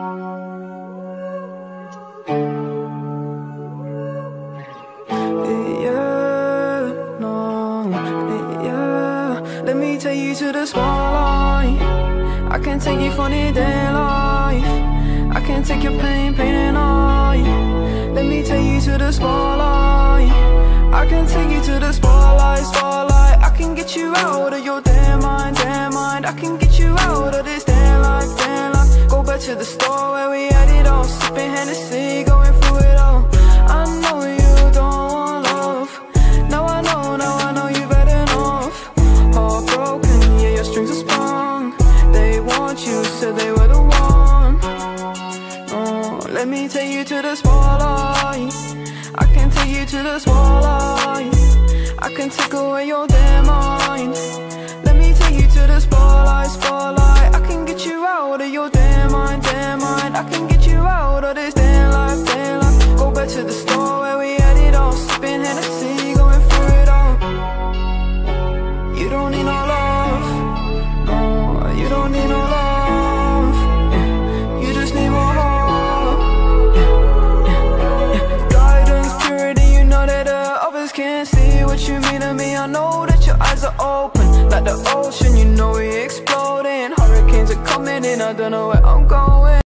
Let me take you to the spotlight. I can take you for the day life. I can take your pain and I. Let me take you to the spotlight. I can take you to the spotlight, spotlight. I can get you out of your damn mind, damn mind. I can get you out of this damn life, damn life. Go back to the store where we had it all, sipping Hennessy, going through it all. I know you don't want love. Now I know you've had enough. Heartbroken, yeah, your strings are sprung. They want you, said they were the one. Oh, let me take you to the spotlight. I can take you to the spotlight. I can take away your damn mind. Let me take you to the spotlight, spotlight. I can get you out of your damn mind, damn mind. I can get you out of this damn life, damn life. Go back to the store where we had it all, sipping Hennessy, going through it all. You don't need no love, no, you don't need no love, yeah. You just need more heart, yeah. Guidance, purity, you know that others can't see what you mean to me. I know that your eyes are open, like the ocean, you know we exploding. Hurricanes are coming in, I don't know where I'm going.